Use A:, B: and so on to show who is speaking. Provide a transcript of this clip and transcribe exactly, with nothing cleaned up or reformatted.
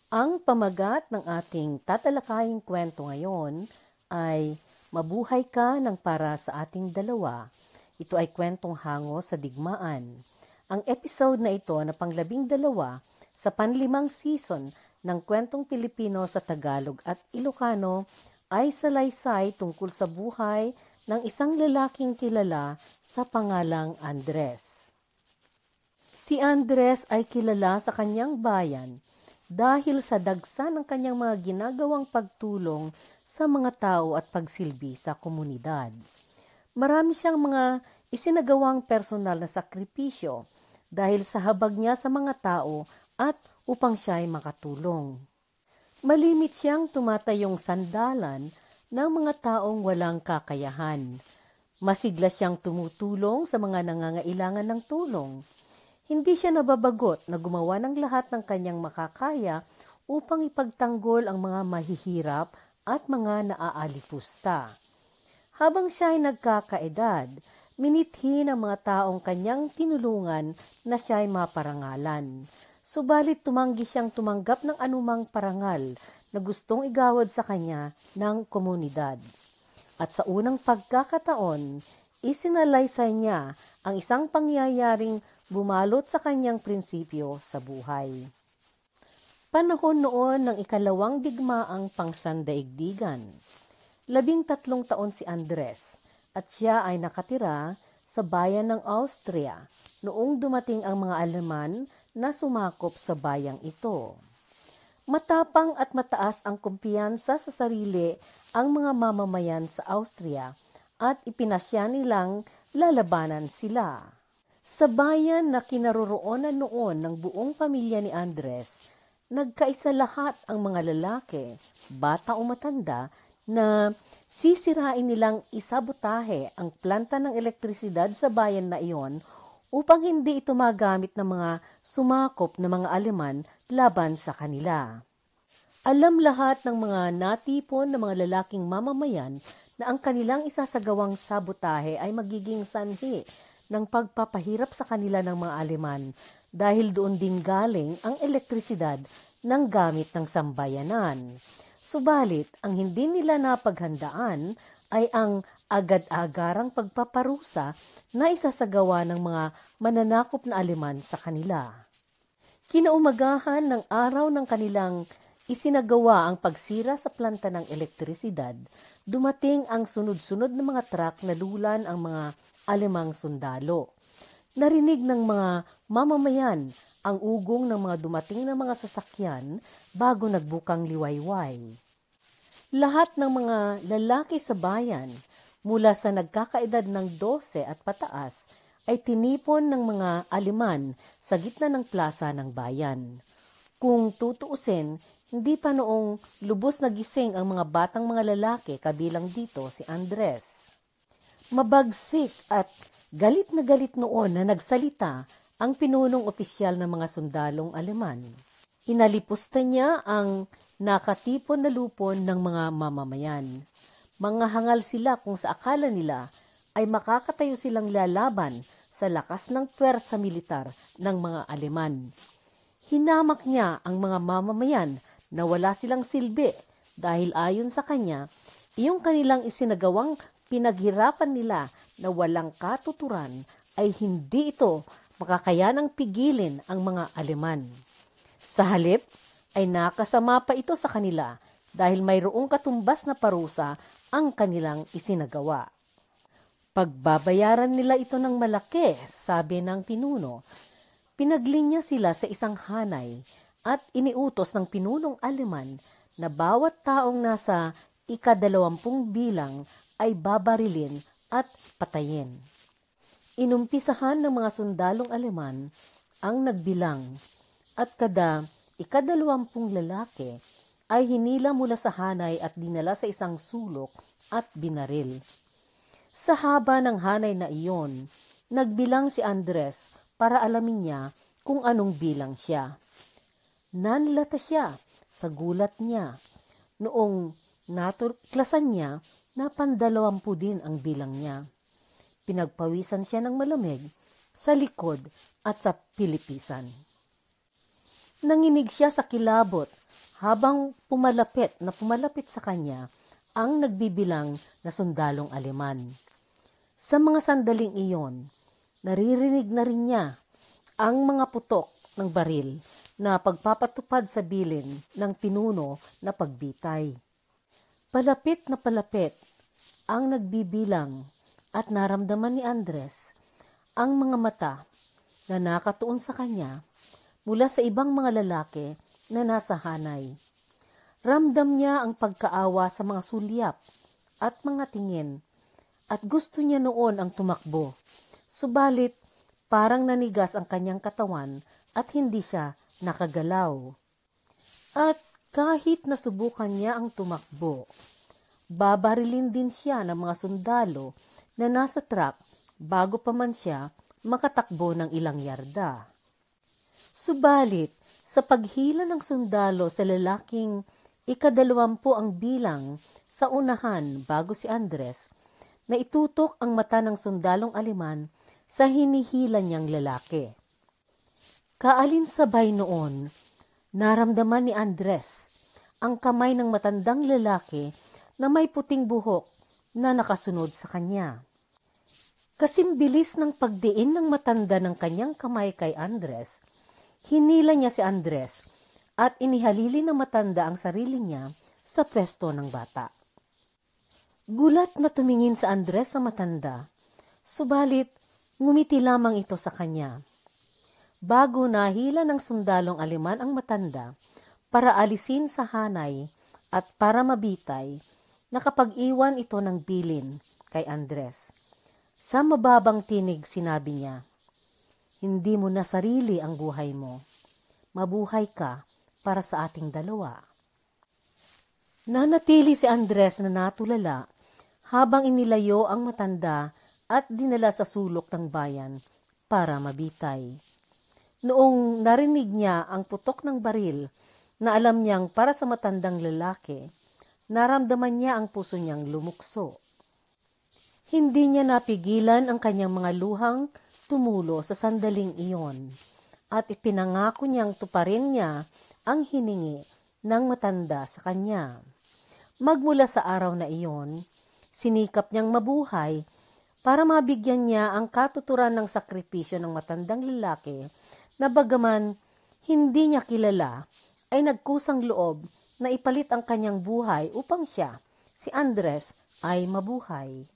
A: Ang pamagat ng ating tatalakaying kwento ngayon ay Mabuhay Ka ng Para sa Ating Dalawa. Ito ay kwentong hango sa digmaan. Ang episode na ito na panglabing dalawa sa panlimang season ng kwentong Pilipino sa Tagalog at Ilocano ay salaysay tungkol sa buhay ng isang lalaking kilala sa pangalang Andres. Si Andres ay kilala sa kanyang bayan dahil sa dagsa ng kanyang mga ginagawang pagtulong sa mga tao at pagsilbi sa komunidad. Marami siyang mga isinagawang personal na sakripisyo dahil sa habag niya sa mga tao at upang siya ay makatulong. Malimit siyang tumatayong sandalan ng mga taong walang kakayahan. Masigla siyang tumutulong sa mga nangangailangan ng tulong. Hindi siya nababagot na gumawa ng lahat ng kanyang makakaya upang ipagtanggol ang mga mahihirap at mga naaalipusta. Habang siya ay nagkakaedad, minithi ng mga taong kanyang tinulungan na siya ay maparangalan. Subalit tumanggi siyang tumanggap ng anumang parangal na gustong igawad sa kanya ng komunidad. At sa unang pagkakataon, isinalaysay niya ang isang pangyayaring bumalot sa kanyang prinsipyo sa buhay. Panahon noon ng ikalawang digmaang pangsandaigdigan. Labing tatlong taon si Andres at siya ay nakatira sa bayan ng Austria noong dumating ang mga Aleman na sumakop sa bayang ito. Matapang at mataas ang kumpiyansa sa sarili ang mga mamamayan sa Austria at ipinasya nilang lalabanan sila. Sa bayan na kinaroroonan noon ng buong pamilya ni Andres, nagkaisa lahat ang mga lalaki, bata o matanda, na sisirain nilang isabotahe ang planta ng elektrisidad sa bayan na iyon upang hindi ito magamit ng mga sumakop na mga Aleman laban sa kanila. Alam lahat ng mga natipon na mga lalaking mamamayan na ang kanilang isasagawang sabotahe ay magiging sanhi ng pagpapahirap sa kanila ng mga Aleman dahil doon din galing ang elektrisidad ng gamit ng sambayanan. Subalit, ang hindi nila napaghandaan ay ang agad-agarang pagpaparusa na isasagawa ng mga mananakop na Aleman sa kanila. Kinaumagahan ng araw ng kanilang isinagawa ang pagsira sa planta ng elektrisidad, dumating ang sunod-sunod na mga truck na lulan ang mga Alemang sundalo. Narinig ng mga mamamayan ang ugong ng mga dumating na mga sasakyan bago nagbukang liwayway. Lahat ng mga lalaki sa bayan, mula sa nagkakaedad ng dose at pataas, ay tinipon ng mga Aleman sa gitna ng plaza ng bayan. Kung tutuusin, hindi pa noong lubos na gising ang mga batang mga lalaki kabilang dito si Andres. Mabagsik at galit na galit noon na nagsalita ang pinunong opisyal ng mga sundalong Aleman. Inalipusta niya ang nakatipon na lupon ng mga mamamayan. Mga hangal sila kung sa akala nila ay makakatayo silang lalaban sa lakas ng puwersa militar ng mga Aleman. Hinamak niya ang mga mamamayan na wala silang silbi dahil ayon sa kanya, iyong kanilang isinagawang pinaghirapan nila na walang katuturan ay hindi ito makakayanang pigilin ang mga Aleman. Sa halip ay nakasama pa ito sa kanila dahil mayroong katumbas na parusa ang kanilang isinagawa. Pagbabayaran nila ito ng malaki, sabi ng pinuno. Pinaglinya sila sa isang hanay at iniutos ng pinunong Aleman na bawat taong nasa ikadalawampung bilang ay babarilin at patayin. Inumpisahan ng mga sundalong Aleman ang nagbilang at kada ikadalawampung lalaki ay hinila mula sa hanay at dinala sa isang sulok at binaril. Sa haba ng hanay na iyon, nagbilang si Andres para alamin niya kung anong bilang siya. Nanlata siya sa gulat niya. Noong natuklasan niya na pandalawampu din ang bilang niya. Pinagpawisan siya ng malamig sa likod at sa pilipisan. Nanginig siya sa kilabot habang pumalapit na pumalapit sa kanya ang nagbibilang na sundalong Aleman. Sa mga sandaling iyon, naririnig na rin niya ang mga putok ng baril na pagpapatupad sa bilin ng pinuno na pagbitay. Palapit na palapit ang nagbibilang at naramdaman ni Andres ang mga mata na nakatuon sa kanya mula sa ibang mga lalaki na nasa hanay. Ramdam niya ang pagkaawa sa mga sulyap at mga tingin at gusto niya noon ang tumakbo. Subalit parang nanigas ang kanyang katawan at hindi siya nakagalaw. At kahit nasubukan niya ang tumakbo, babarilin din siya ng mga sundalo na nasa truck bago pa man siya makatakbo ng ilang yarda. Subalit, sa paghila ng sundalo sa lalaking ikadalawampu ang bilang sa unahan bago si Andres, na itutok ang mata ng sundalong Aleman sa hinihila niyang lalaki. Kaalinsabay noon, naramdaman ni Andres ang kamay ng matandang lalaki na may puting buhok na nakasunod sa kanya. Kasimbilis ng pagdiin ng matanda ng kanyang kamay kay Andres, hinila niya si Andres at inihalili ng matanda ang sarili niya sa pwesto ng bata. Gulat na tumingin sa Andres sa matanda, subalit ngumiti lamang ito sa kanya. Bago nahila ng sundalong Aleman ang matanda para alisin sa hanay at para mabitay, nakapag-iwan ito ng bilin kay Andres. Sa mababang tinig sinabi niya, "Hindi mo na sarili ang buhay mo. Mabuhay ka para sa ating dalawa." Nanatili si Andres na natulala habang inilayo ang matanda at dinala sa sulok ng bayan para mabitay. Noong narinig niya ang putok ng baril na alam niyang para sa matandang lalaki, naramdaman niya ang puso niyang lumukso. Hindi niya napigilan ang kanyang mga luhang tumulo sa sandaling iyon at ipinangako niyang tuparin niya ang hiningi ng matanda sa kanya. Magmula sa araw na iyon, sinikap niyang mabuhay para mabigyan niya ang katuturan ng sakripisyo ng matandang lalaki na bagaman hindi niya kilala ay nagkusang loob na ipalit ang kanyang buhay upang siya, si Andres, ay mabuhay.